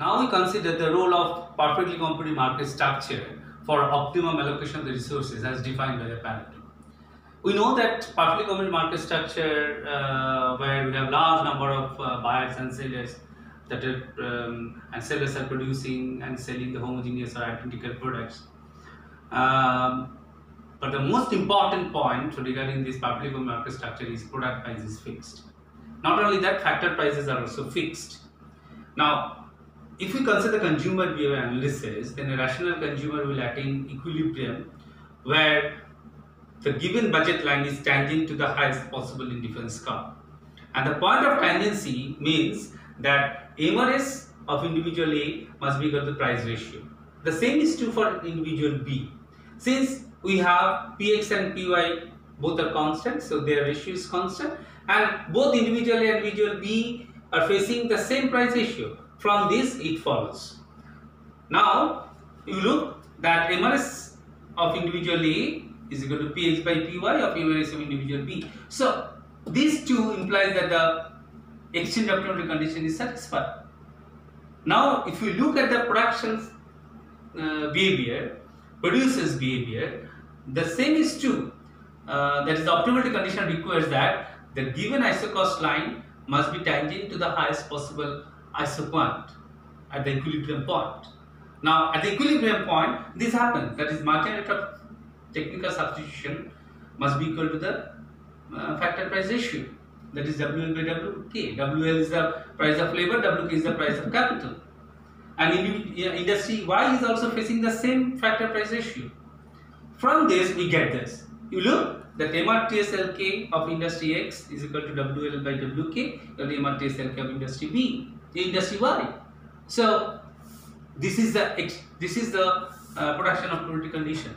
Now we consider the role of perfectly competitive market structure for optimum allocation of the resources as defined by the Pareto. We know that perfectly competitive market structure where we have large number of buyers and sellers that are, and sellers are producing and selling the homogeneous or identical products. But the most important point regarding this perfectly competitive market structure is product price is fixed. Not only that, factor prices are also fixed. Now, if we consider consumer behavior analysis, then a rational consumer will attain equilibrium where the given budget line is tangent to the highest possible indifference curve. And the point of tangency means that MRS of individual A must be equal to price ratio. The same is true for individual B. Since we have Px and Py both are constant, so their ratio is constant, and both individual A and individual B are facing the same price ratio. From this it follows. Now you look that MRS of individual A is equal to Px by Py of MRS of individual B. So these two implies that the exchange optimality condition is satisfied. Now if we look at the production behavior, producers behavior, the same is true. That is, the optimality condition requires that the given isocost line must be tangent to the highest possible isoquant at the equilibrium point. Now at the equilibrium point this happens, that is marginal rate of technical substitution must be equal to the factor price ratio, that is WL by WK. WL is the price of labor, WK is the price of capital, and industry Y is also facing the same factor price ratio. From this we get this. You look that MRTSLK of industry X is equal to WL by WK equal to MRTSLK of industry B, industry Y. So this is the production optimality condition.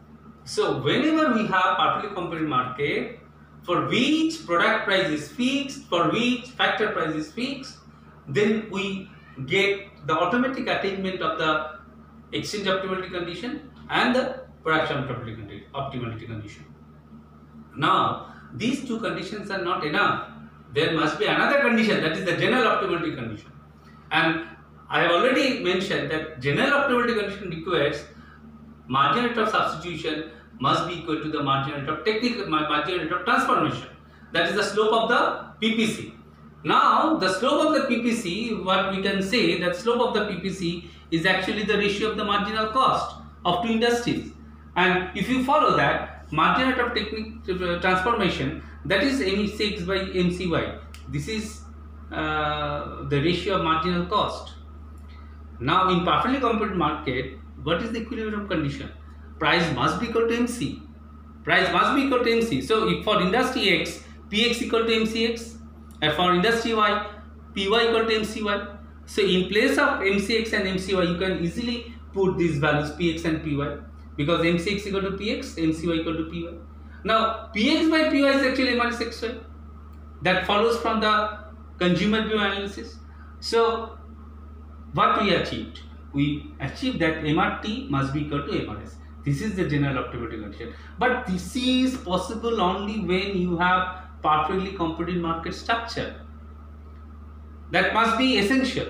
So whenever we have perfectly competitive market for which product price is fixed, for which factor price is fixed, then we get the automatic attainment of the exchange optimality condition and the production optimality condition. Now these two conditions are not enough. There must be another condition, that is the general optimality condition. And I have already mentioned that general optimality condition requires margin rate of substitution must be equal to the margin rate of transformation. That is the slope of the PPC. Now the slope of the PPC, what we can say that slope of the PPC is actually the ratio of the marginal cost of two industries. And if you follow that, margin rate of transformation, that is MC6 by MCY. This is the ratio of marginal cost. Now in perfectly competitive market, what is the equilibrium condition? Price must be equal to MC. Price must be equal to MC. So if for industry X, Px equal to MCX, and for industry Y, Py equal to MCY. So in place of MCX and MCY, you can easily put these values Px and Py, because MCX equal to Px, MCY equal to Py. Now Px by Py is actually MRSXY. That follows from the consumer behavior analysis. So what we achieved? We achieved that MRT must be equal to MRS. This is the general optimality condition. But this is possible only when you have perfectly competitive market structure. That must be essential.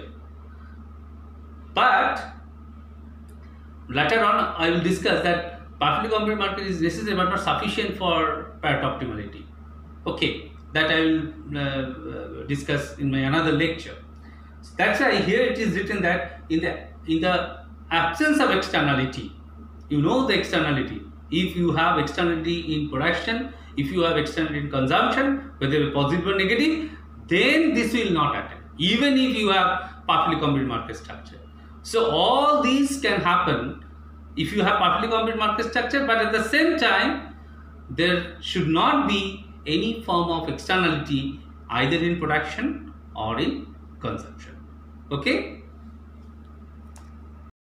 But later on I will discuss that perfectly competitive market is necessary but not sufficient for Pareto optimality. Okay, that I will discuss in my another lecture. So that's why here it is written that in the absence of externality, you know the externality. If you have externality in production, if you have externality in consumption, whether positive or negative, then this will not happen, even if you have perfectly competitive market structure. So all these can happen if you have perfectly competitive market structure, but at the same time there should not be any form of externality either in production or in consumption. Okay.